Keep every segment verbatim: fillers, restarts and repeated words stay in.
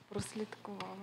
Прослідкувала.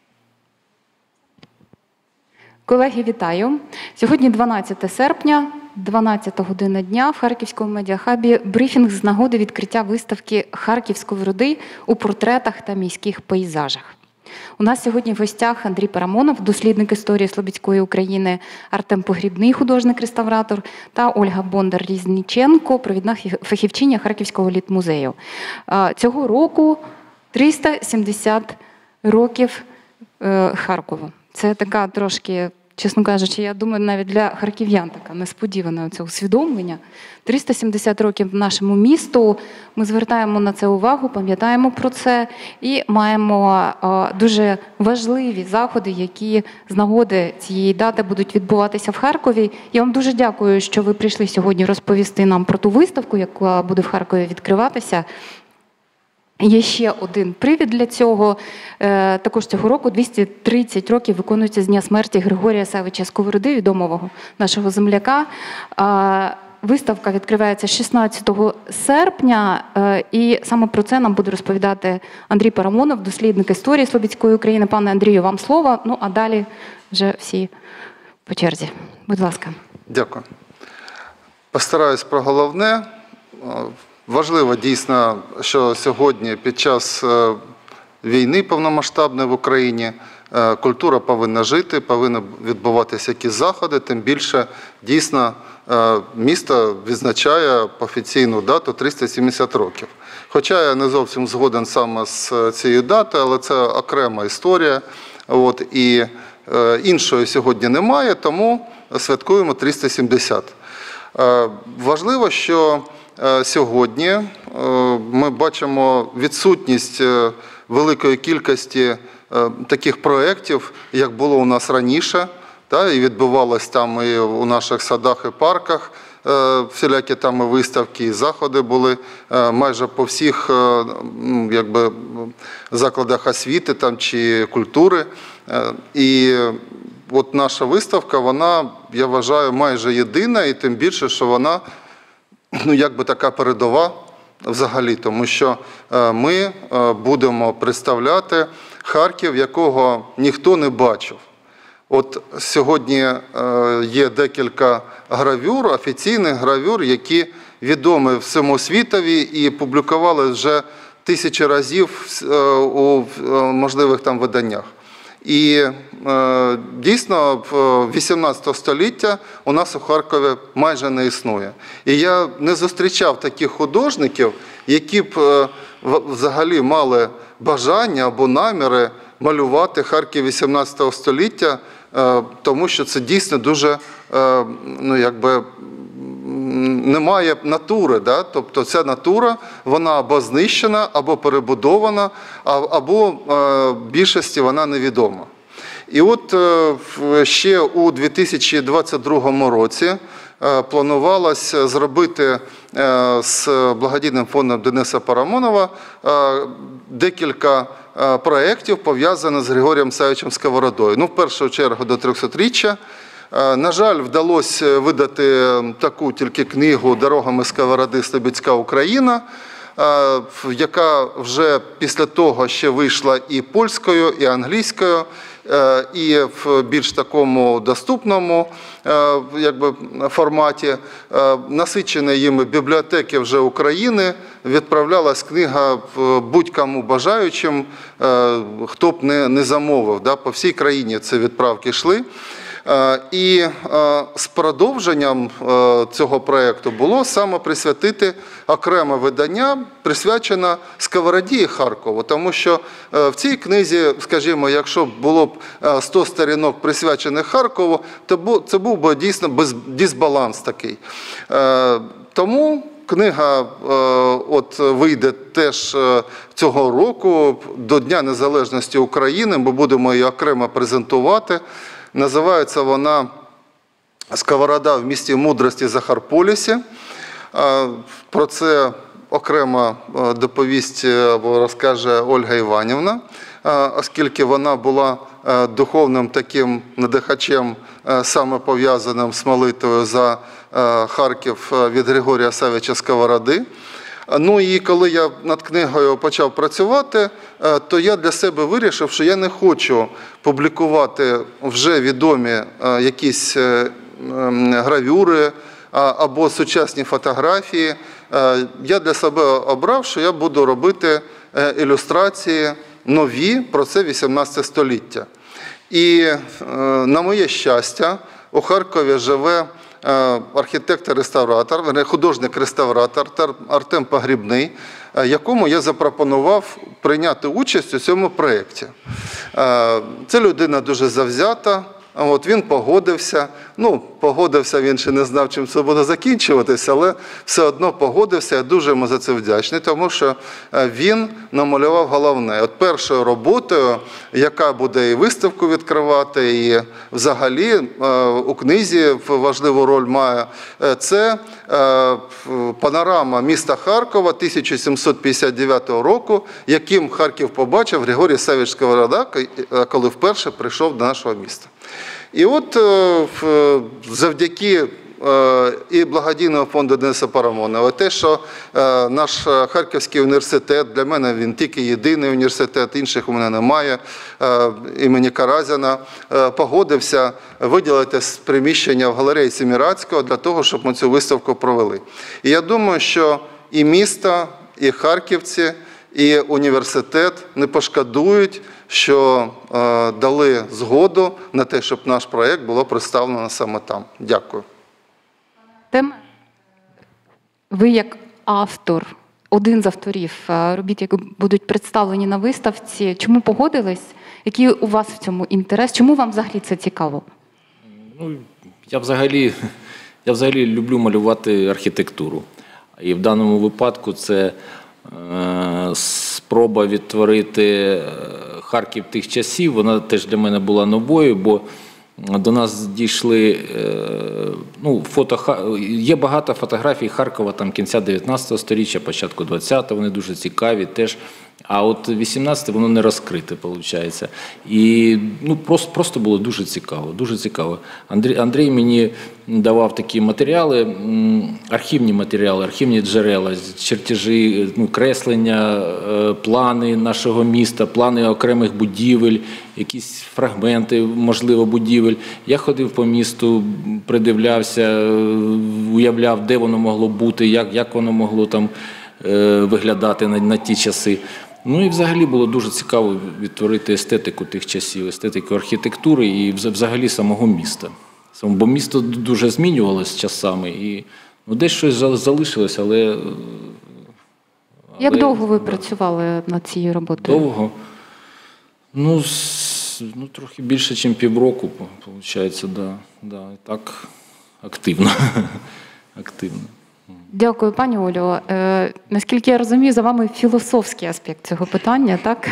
Колеги, вітаю! Сьогодні дванадцяте серпня, дванадцята година дня, в Харківському медіахабі брифінг з нагоди відкриття виставки «Харків Сковороди» у портретах та міських пейзажах. У нас сьогодні в гостях Андрій Парамонов, дослідник історії Слобідської України, Артем Погрібний, художник-реставратор, та Ольга Бондар-Різніченко, провідна фахівчиня Харківського літмузею. Цього року триста сімдесят років Харкову. Це така трошки, чесно кажучи, я думаю, навіть для харків'ян така несподіване це усвідомлення. триста сімдесят років нашому місту, ми звертаємо на це увагу, пам'ятаємо про це і маємо дуже важливі заходи, які з нагоди цієї дати будуть відбуватися в Харкові. Я вам дуже дякую, що ви прийшли сьогодні розповісти нам про ту виставку, яка буде в Харкові відкриватися. Є ще один привід для цього. Також цього року двісті тридцять років виконується з дня смерті Григорія Савича Сковороди, відомого нашого земляка. Виставка відкривається шістнадцятого серпня, і саме про це нам буде розповідати Андрій Парамонов, дослідник історії Слобідської України. Пане Андрію, вам слово. Ну, а далі вже всі по черзі. Будь ласка. Дякую. Постараюсь про головне. Важливо дійсно, що сьогодні під час війни повномасштабної в Україні культура повинна жити, повинні відбуватися якісь заходи, тим більше дійсно місто відзначає офіційну дату триста сімдесят років. Хоча я не зовсім згоден саме з цією датою, але це окрема історія. От, і іншої сьогодні немає, тому святкуємо триста сімдесят. Важливо, що сьогодні ми бачимо відсутність великої кількості таких проєктів, як було у нас раніше, та, і відбувалось там і у наших садах і парках, всілякі там і виставки, і заходи були майже по всіх якби, закладах освіти там, чи культури. І от наша виставка, вона, я вважаю, майже єдина, і тим більше, що вона ну, якби така передова взагалі, тому що ми будемо представляти Харків, якого ніхто не бачив. От сьогодні є декілька гравюр, офіційних гравюр, які відомі всьому світові і публікували вже тисячі разів у можливих там виданнях. І е, дійсно вісімнадцятого століття у нас у Харкові майже не існує. І я не зустрічав таких художників, які б е, взагалі мали бажання або наміри малювати Харків вісімнадцятого століття, е, тому що це дійсно дуже, е, ну якби, немає натури, да? Тобто ця натура, вона або знищена, або перебудована, або в більшості вона невідома. І от ще у дві тисячі двадцять другому році планувалося зробити з благодійним фондом Дениса Парамонова декілька проєктів, пов'язаних з Григорієм Савичем Сковородою. Ну, в першу чергу до трьохсотріччя. На жаль, вдалося видати таку тільки книгу «Дорогами Сковороди. Слобідська Україна», яка вже після того ще вийшла і польською, і англійською, і в більш такому доступному якби, форматі. Насичені їми бібліотеки вже України, відправлялась книга будь-кому бажаючим, хто б не, не замовив. Да? По всій країні ці відправки йшли. І з продовженням цього проєкту було саме присвятити окреме видання, присвячене Сковороді і Харкову. Тому що в цій книзі, скажімо, якщо було б сто сторінок присвячених Харкову, то це був би дійсно дисбаланс такий. Тому книга от вийде теж цього року, до Дня Незалежності України, ми будемо її окремо презентувати. Називається вона «Сковорода в місті мудрості Захарполісі». Про це окремо доповість або розкаже Ольга Іванівна, оскільки вона була духовним таким надихачем, саме пов'язаним з молитвою за Харків від Григорія Савича Сковороди. Ну і коли я над книгою почав працювати, то я для себе вирішив, що я не хочу публікувати вже відомі якісь гравюри або сучасні фотографії. Я для себе обрав, що я буду робити ілюстрації нові про це вісімнадцяте століття. І, на моє щастя, у Харкові живе архітектор-реставратор, художник-реставратор Артем Погрібний, якому я запропонував прийняти участь у цьому проєкті. Це людина дуже завзята. От він погодився, ну, погодився, він ще не знав, чим це буде закінчуватися, але все одно погодився, я дуже йому за це вдячний, тому що він намалював головне. От першою роботою, яка буде і виставку відкривати, і взагалі у книзі важливу роль має, це панорама міста Харкова тисяча сімсот п'ятдесят дев'ятого року, яким Харків побачив Григорій Саввич Сковорода, коли вперше прийшов до нашого міста. І от завдяки і благодійного фонду Дениса Парамонова, те, що наш Харківський університет, для мене він тільки єдиний університет, інших у мене немає, імені Каразіна, погодився виділити приміщення в галереї Семірадського для того, щоб ми цю виставку провели. І я думаю, що і місто, і харківці, і університет не пошкодують, що е, дали згоду на те, щоб наш проєкт було представлено саме там. Дякую. Тем, ви як автор, один з авторів робіт, які будуть представлені на виставці, чому погодились? Який у вас в цьому інтерес? Чому вам взагалі це цікаво? Ну, я взагалі, я взагалі люблю малювати архітектуру. І в даному випадку це е, спроба відтворити Харків тих часів. Вона теж для мене була новою, бо до нас дійшли, ну, фото, є багато фотографій Харкова там кінця дев'ятнадцятого сторіччя, початку двадцятого, вони дуже цікаві теж. А от вісімнадцяте воно не розкрите, виходить. І ну, просто, просто було дуже цікаво, дуже цікаво. Андрій, Андрій мені давав такі матеріали, архівні матеріали, архівні джерела, чертежі, ну, креслення, плани нашого міста, плани окремих будівель, якісь фрагменти, можливо, будівель. Я ходив по місту, придивлявся, уявляв, де воно могло бути, як, як воно могло там виглядати на, на ті часи. Ну і взагалі було дуже цікаво відтворити естетику тих часів, естетику архітектури і взагалі самого міста. Бо місто дуже змінювалося з часами, і ну, десь щось залишилось, але... але Як довго ви працювали над цією роботою? Довго? Ну, з, ну трохи більше, ніж півроку, виходить, да, да, так активно. активно. Дякую, пані Олю. Е, наскільки я розумію, за вами філософський аспект цього питання, так?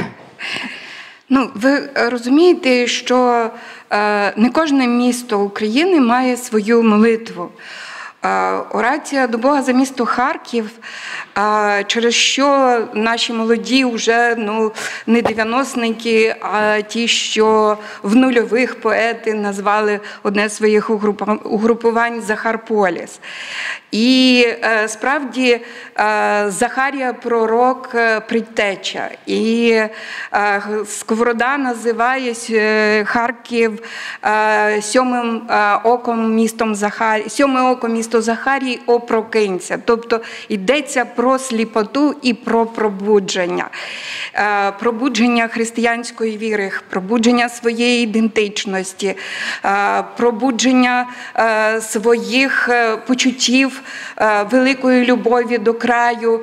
Ну, ви розумієте, що е, не кожне місто України має свою молитву. Е, орація до Бога за місто Харків, е, через що наші молоді вже ну, не дев'яностники, а ті, що в нульових поети назвали одне з своїх угрупувань Захарполіс. І е, справді е, Захарія пророк е, предтеча. І е, Сковорода називає е, Харків е, сьомим е, оком містом Захарії, сьоме око місто Захарії, о прокинься. Тобто йдеться про сліпоту і про пробудження. Е, пробудження християнської віри, пробудження своєї ідентичності, е, пробудження е, своїх е, почуттів, великої любові до краю.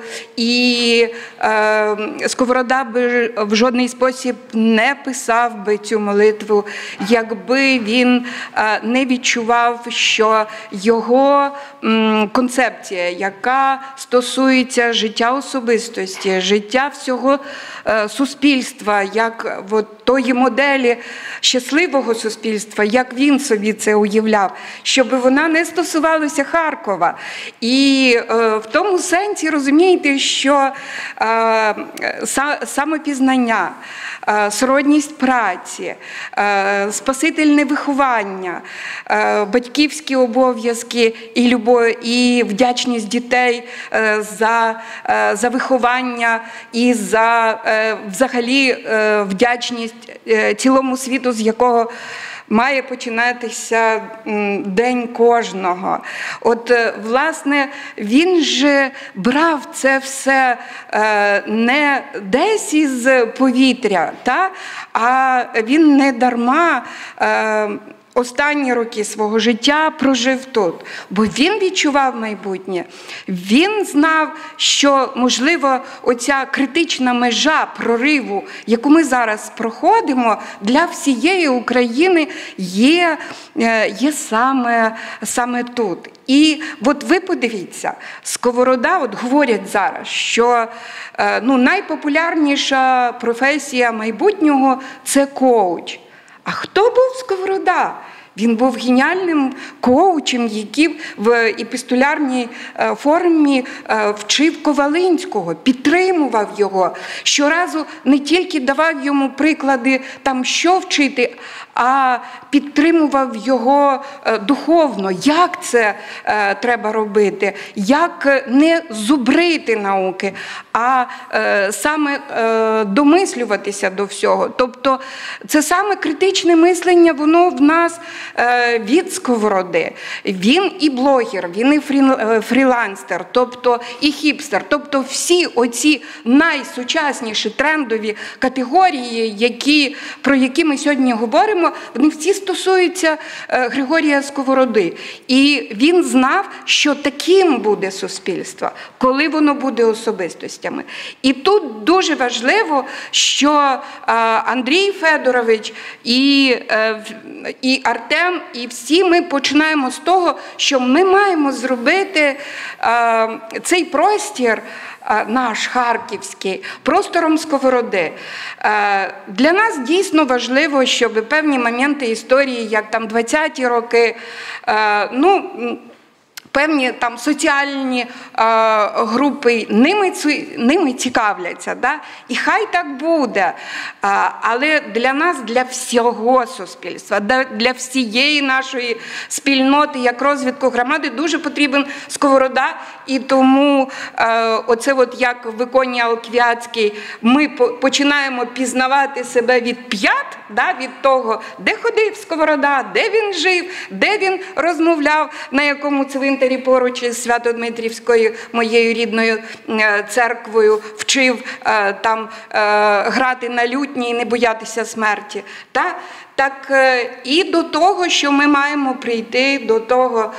І е, Сковорода би в жодний спосіб не писав би цю молитву, якби він е, не відчував, що його м, концепція, яка стосується життя особистості, життя всього е, суспільства, як от, тої моделі щасливого суспільства, як він собі це уявляв, щоб вона не стосувалася Харкова. І е, в тому сенсі розумієте, що е, самопізнання, е, сродність праці, е, спасительне виховання, е, батьківські обов'язки і любов, і вдячність дітей е, за за, за виховання і за взагалі вдячність цілому світу, з якого має починатися день кожного. От, власне, він же брав це все не десь із повітря, та? А він не дарма останні роки свого життя прожив тут, бо він відчував майбутнє. Він знав, що, можливо, оця критична межа прориву, яку ми зараз проходимо, для всієї України є, є саме, саме тут. І от ви подивіться, Сковорода, от говорять зараз, що ну, найпопулярніша професія майбутнього – це коуч. А хто був Сковорода? Він був геніальним коучем, який в епістолярній формі вчив Ковалинського, підтримував його. Щоразу не тільки давав йому приклади, там, що вчити, а підтримував його духовно, як це треба робити, як не зубрити науки, а саме домислюватися до всього. Тобто це саме критичне мислення, воно в нас від Сковороди. Він і блогер, він і фрілансер, тобто і хіпстер. Тобто всі оці найсучасніші трендові категорії, які, про які ми сьогодні говоримо, вони всі стосуються Григорія Сковороди. І він знав, що таким буде суспільство, коли воно буде особистостями. І тут дуже важливо, що Андрій Федорович і, і Артем, і всі ми починаємо з того, що ми маємо зробити цей простір, наш харківський, простором Сковороди. Для нас дійсно важливо, щоб певні моменти історії, як там двадцяті роки, ну, певні там соціальні а, групи ними, ними цікавляться. Да? І хай так буде. А, але для нас, для всього суспільства, для всієї нашої спільноти, як розвитку громади, дуже потрібен Сковорода. І тому а, оце от як в іконі Алквіацькій ми починаємо пізнавати себе від п'ят, да? Від того, де ходив Сковорода, де він жив, де він розмовляв, на якому цвинтарі поруч із Свято-Дмитрівською, моєю рідною церквою, вчив там грати на лютні і не боятися смерті. Та? Так і до того, що ми маємо прийти до того,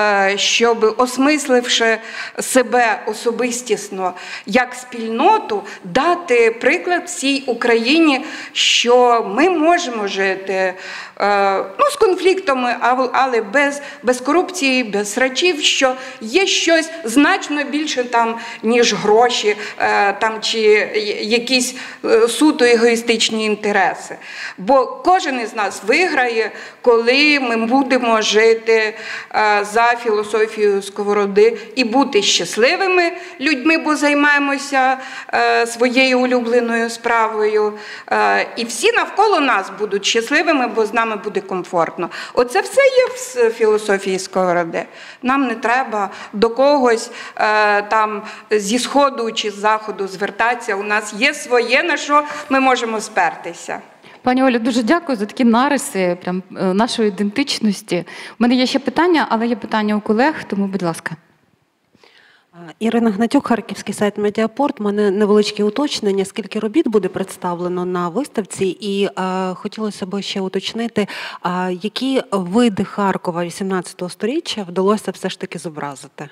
щоб, осмисливши себе особистісно як спільноту, дати приклад всій Україні, що ми можемо жити ну, з конфліктами, але без, без корупції, без срачів, що є щось значно більше там, ніж гроші там, чи якісь суто егоїстичні інтереси. Бо кожен із нас виграє, коли ми будемо жити за філософією Сковороди і бути щасливими людьми, бо займаємося своєю улюбленою справою. І всі навколо нас будуть щасливими, бо з нами буде комфортно. Оце все є в філософії Сковороди. Нам не треба до когось там зі сходу чи з заходу звертатися. У нас є своє, на що ми можемо спертися. Пані Олю, дуже дякую за такі нариси прям, нашої ідентичності. У мене є ще питання, але є питання у колег, тому, будь ласка. Ірина Гнатюк, харківський сайт Медіапорт. У мене невеличке уточнення, скільки робіт буде представлено на виставці. І е, хотілося б ще уточнити, е, які види Харкова вісімнадцятого сторіччя вдалося все ж таки зобразити?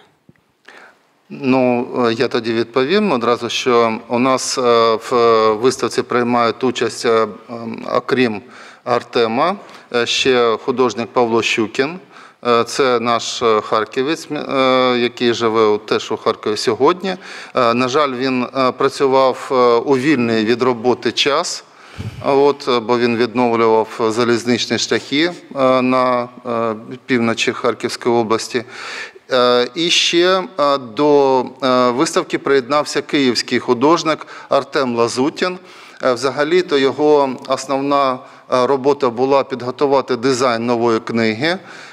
Ну, я тоді відповім одразу, що у нас в виставці приймають участь, окрім Артема, ще художник Павло Щукін. Це наш харківець, який живе теж у Харкові сьогодні. На жаль, він працював у вільний від роботи час, от, бо він відновлював залізничні шляхи на півночі Харківської області. І ще до виставки приєднався київський художник Артем Лазутін. Взагалі-то його основна робота була підготувати дизайн нової книги.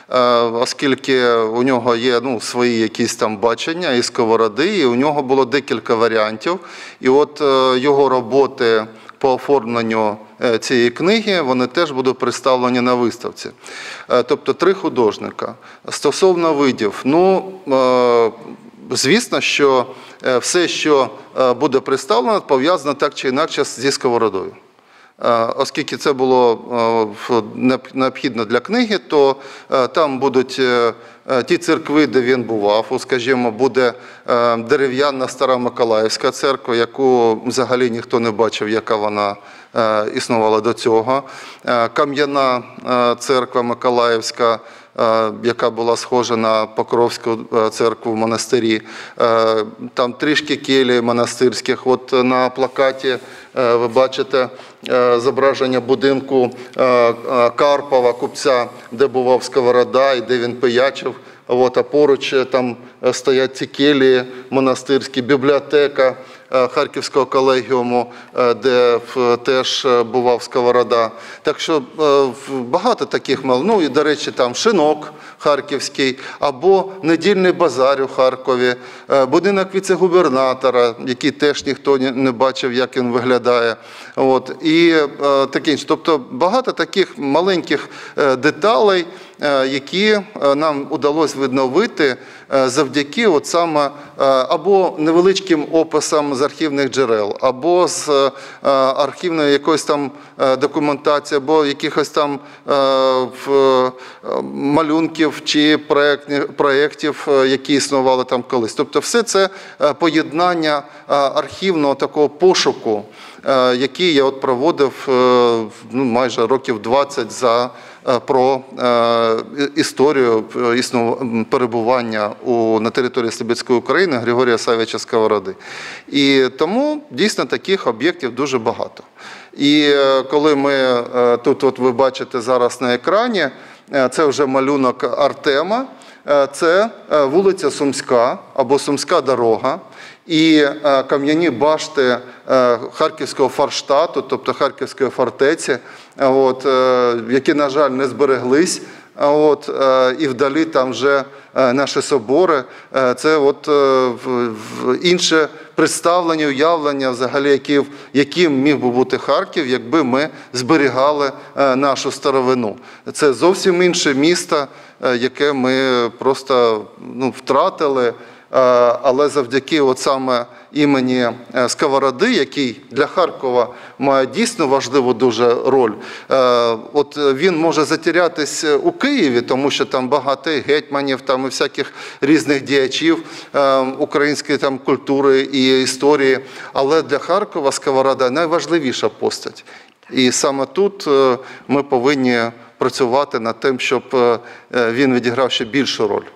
оскільки у нього є ну, свої якісь там бачення і сковороди, і у нього було декілька варіантів. І от його роботи по оформленню цієї книги, вони теж будуть представлені на виставці. Тобто три художника. Стосовно видів, ну, звісно, що все, що буде представлено, пов'язано так чи інакше зі сковородою. Оскільки це було необхідно для книги, то там будуть ті церкви, де він бував. Скажімо, буде дерев'яна Стара Миколаївська церква, яку взагалі ніхто не бачив, яка вона існувала до цього. Кам'яна церква Миколаївська, яка була схожа на Покровську церкву в монастирі. Там трішки келій монастирських. От на плакаті ви бачите зображення будинку Карпова, купця, де бував сковорода і де він пиячив. От, а поруч там стоять ці келії монастирські, бібліотека Харківського колегіуму, де теж бував сковорода. Так що багато таких мал. Ну і, до речі, там Шинок харківський, або недільний базар у Харкові, будинок віце-губернатора, який теж ніхто не бачив, як він виглядає. От, і таке інше. Тобто багато таких маленьких деталей, які нам вдалося відновити завдяки от саме або невеличким описам з архівних джерел, або з архівної якоїсь там документації, або якихось там малюнків чи проєктів, які існували там колись. Тобто все це поєднання архівного такого пошуку, який я от проводив ну, майже років двадцять за про історію перебування у, на території Слобідської України Григорія Саввича Сковороди. І тому дійсно таких об'єктів дуже багато. І коли ми, тут от ви бачите зараз на екрані, це вже малюнок Артема, це вулиця Сумська або Сумська дорога. І кам'яні башти Харківського форштату, тобто Харківської фортеці, от, які, на жаль, не збереглись. От, і вдалі там вже наші собори. Це от інше представлення, уявлення, взагалі, які, яким міг би бути Харків, якби ми зберігали нашу старовину. Це зовсім інше місто, яке ми просто ну, втратили. Але завдяки от саме імені Сковороди, який для Харкова має дійсно важливу дуже роль, от він може затерятись у Києві, тому що там багато гетьманів, там і всяких різних діячів української там культури і історії, але для Харкова Сковорода найважливіша постать. І саме тут ми повинні працювати над тим, щоб він відіграв ще більшу роль.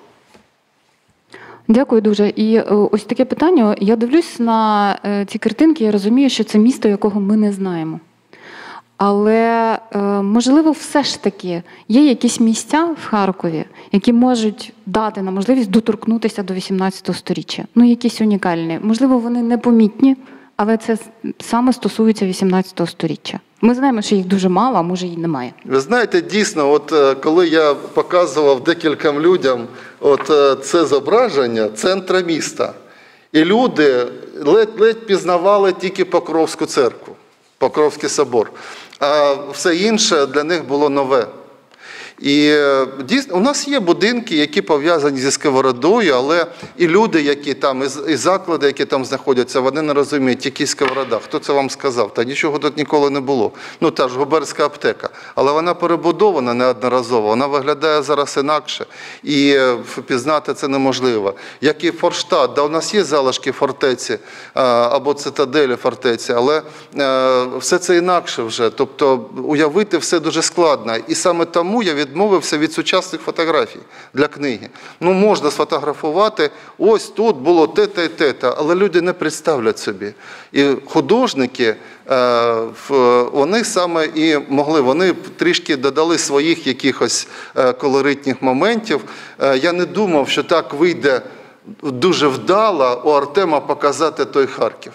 Дякую дуже. І ось таке питання. Я дивлюсь на ці картинки, я розумію, що це місто, якого ми не знаємо. Але, можливо, все ж таки є якісь місця в Харкові, які можуть дати нам можливість доторкнутися до вісімнадцятого сторіччя. Ну, якісь унікальні. Можливо, вони непомітні, але це саме стосується вісімнадцятого сторіччя. Ми знаємо, що їх дуже мало, а може і немає. Ви знаєте, дійсно, от коли я показував декільком людям от це зображення центра міста, і люди ледь-ледь пізнавали тільки Покровську церкву, Покровський собор, а все інше для них було нове. І дійсно, у нас є будинки, які пов'язані зі Сковородою, але і люди, які там, і заклади, які там знаходяться, вони не розуміють, які Сковорода. Хто це вам сказав? Та нічого тут ніколи не було. Ну, та ж губернська аптека. Але вона перебудована неодноразово, вона виглядає зараз інакше. І впізнати це неможливо. Як і Форштадт, да, у нас є залишки фортеці, або цитаделі фортеці, але все це інакше вже. Тобто, уявити все дуже складно. І саме тому я від відмовився від сучасних фотографій для книги. Ну, можна сфотографувати, ось тут було те-те і те-те, але люди не представлять собі. І художники, вони саме і могли, вони трішки додали своїх якихось колоритних моментів. Я не думав, що так вийде дуже вдало у Артема показати той Харків.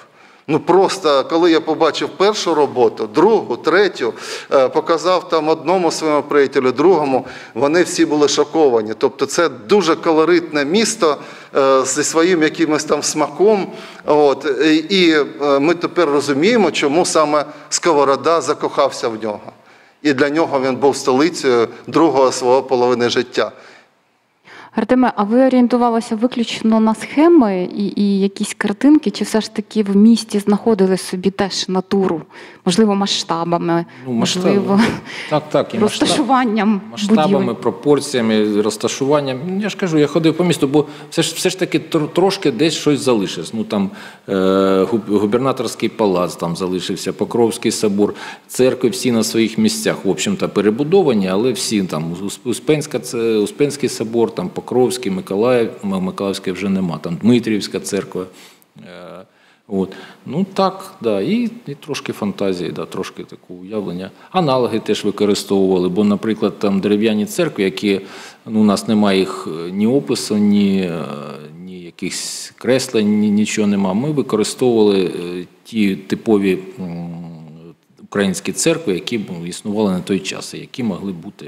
Ну просто, коли я побачив першу роботу, другу, третю, показав там одному своєму приятелю, другому, вони всі були шоковані. Тобто це дуже колоритне місто зі своїм якимось там смаком. От. І ми тепер розуміємо, чому саме Сковорода закохався в нього. І для нього він був столицею другого свого половини життя. Артеме, а ви орієнтувалися виключно на схеми і, і якісь картинки, чи все ж таки в місті знаходили собі теж натуру, можливо, масштабами, ну, масштаб, можливо, так, так, і розташуванням масштабами, будівель? пропорціями, розташуванням. Я ж кажу, я ходив по місту, бо все ж, все ж таки трошки десь щось залишилось. Ну, там е, губернаторський палац там залишився, Покровський собор, церкви всі на своїх місцях, в общем-то, перебудовані, але всі там, Успенська, Успенський собор, там Покровський, Миколаїв, Миколаївський вже нема, там Дмитрівська церква. От. Ну так, да, і, і трошки фантазії, да, трошки таке уявлення. Аналоги теж використовували, бо, наприклад, там дерев'яні церкви, які, ну, у нас немає їх ні опису, ні, ні якихось креслень, ні, нічого нема. Ми використовували ті типові українські церкви, які існували на той час, і які могли бути...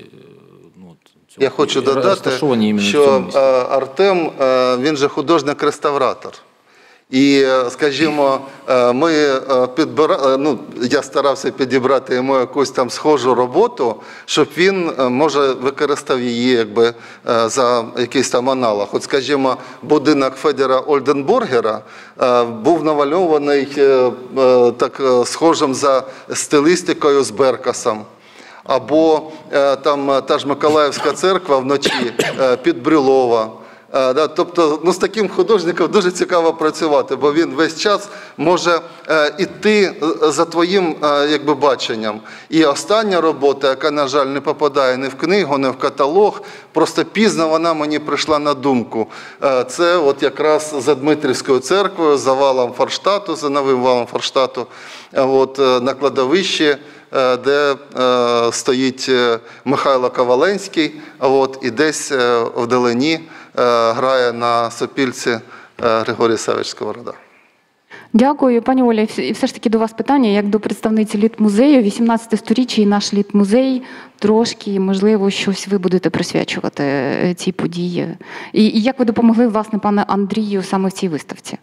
Я хочу додати, що Артем, він же художник-реставратор. І, скажімо, ми підбира... ну, я старався підібрати йому якусь там схожу роботу, щоб він, може, використав її якби за якийсь там аналог. От, скажімо, будинок Федора Ольденбургера був намальований так схожим за стилістикою з Беркасом. Або там та ж Миколаївська церква вночі під Брюлова. Тобто, ну, з таким художником дуже цікаво працювати, бо він весь час може йти за твоїм якби баченням. І остання робота, яка, на жаль, не попадає ні в книгу, ні в каталог, просто пізно вона мені прийшла на думку. Це от якраз за Дмитрівською церквою, за валом Форштату, за новим валом Форштату, от, на кладовищі, де е, стоїть Михайло Коваленський, от, і десь е, вдалині е, грає на сопільці е, Григорій Савич Сковорода. Дякую, пані Оля. І все ж таки до вас питання, як до представниці літмузею. вісімнадцяте сторіччя і наш літмузей. Трошки, можливо, щось ви будете присвячувати цій події. І, і як ви допомогли, власне, пане Андрію, саме в цій виставці?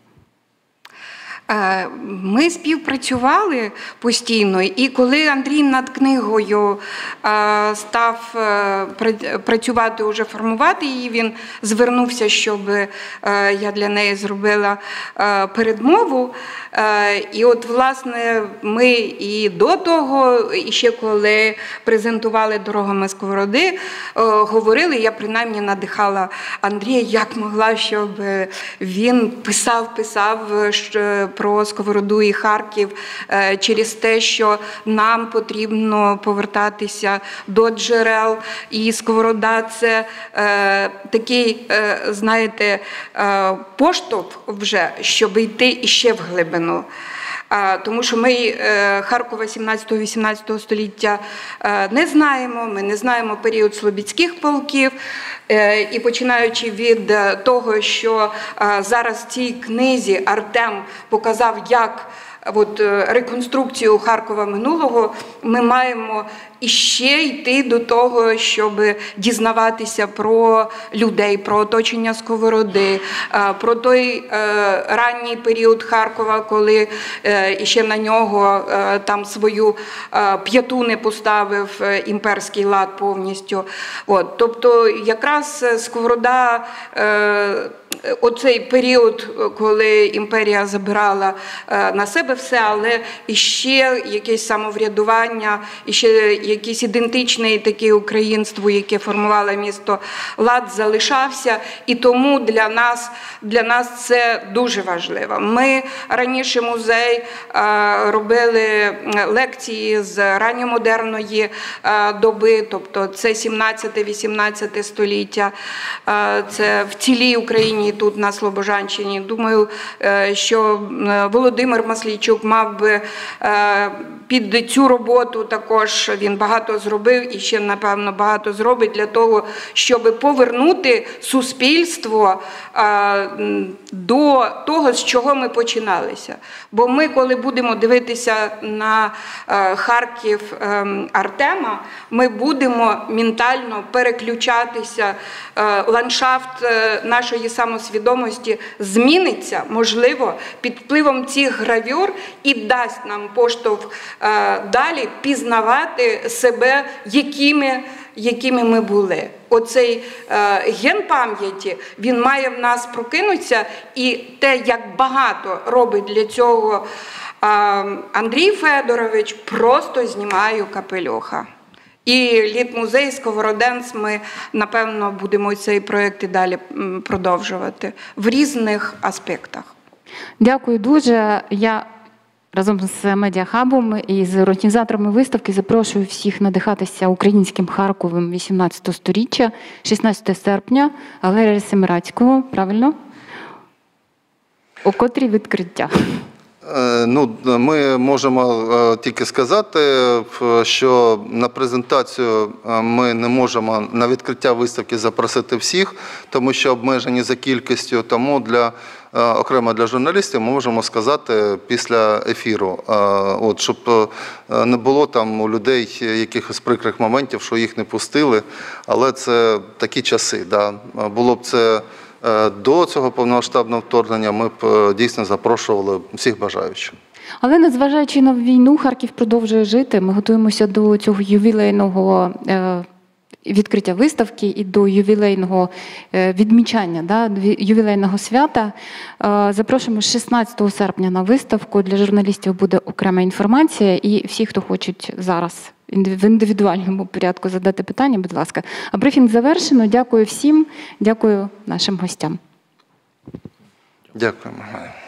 Ми співпрацювали постійно, і коли Андрій над книгою став працювати, уже формувати її, він звернувся, щоб я для неї зробила передмову. І от, власне, ми і до того, і ще коли презентували «Дорогами Сковороди», говорили, я принаймні надихала Андрія, як могла, щоб він писав, писав, що про Сковороду і Харків через те, що нам потрібно повертатися до джерел. І Сковорода – це е, такий, е, знаєте, е, поштовх вже, щоб йти іще в глибину. Тому що ми Харкова сімнадцятого-вісімнадцятого століття не знаємо, ми не знаємо період Слобідських полків. І починаючи від того, що зараз в цій книзі Артем показав, як от реконструкцію Харкова минулого, ми маємо іще йти до того, щоб дізнаватися про людей, про оточення Сковороди, про той ранній період Харкова, коли іще на нього там свою п'яту не поставив імперський лад повністю. От, тобто якраз Сковорода, оцей період, коли імперія забирала на себе все, але іще якесь самоврядування, іще якийсь ідентичний такий українству, яке формувало місто, лад залишався, і тому для нас, для нас це дуже важливо. Ми раніше музей робили лекції з ранньомодерної доби, тобто це сімнадцяте-вісімнадцяте століття, це в цілій Україні створені тут на Слобожанщині. Думаю, що Володимир Маслійчук мав би під цю роботу також, він багато зробив і ще, напевно, багато зробить для того, щоб повернути суспільство до того, з чого ми починалися. Бо ми, коли будемо дивитися на Харків Артема, ми будемо ментально переключатися, ландшафт нашої самосвідомості зміниться, можливо, під впливом цих гравюр і дасть нам поштовх далі пізнавати себе, якими, якими ми були. Оцей ген пам'яті, він має в нас прокинутися, і те, як багато робить для цього Андрій Федорович, просто знімаю капелюха. І Літмузей Сковороденць, ми, напевно, будемо цей проєкт і далі продовжувати в різних аспектах. Дякую дуже. Я разом з Медіахабом і з організаторами виставки запрошую всіх надихатися українським Харковом вісімнадцятого сторіччя, шістнадцятого серпня, галерія Семирадського, правильно? О котрій відкриття? Ну, ми можемо тільки сказати, що на презентацію ми не можемо на відкриття виставки запросити всіх, тому що обмежені за кількістю, тому для, окремо для журналістів ми можемо сказати після ефіру, от, щоб не було там у людей якихось прикрих моментів, що їх не пустили, але це такі часи, да. Було б це до цього повномасштабного вторгнення, ми б дійсно запрошували всіх бажаючих. Але незважаючи на війну, Харків продовжує жити. Ми готуємося до цього ювілейного відкриття виставки і до ювілейного відмічання, да, ювілейного свята. Запрошуємо шістнадцятого серпня на виставку. Для журналістів буде окрема інформація. І всі, хто хочуть зараз в індивідуальному порядку задати питання, будь ласка. А брифінг завершено. Дякую всім. Дякую нашим гостям. Дякуємо.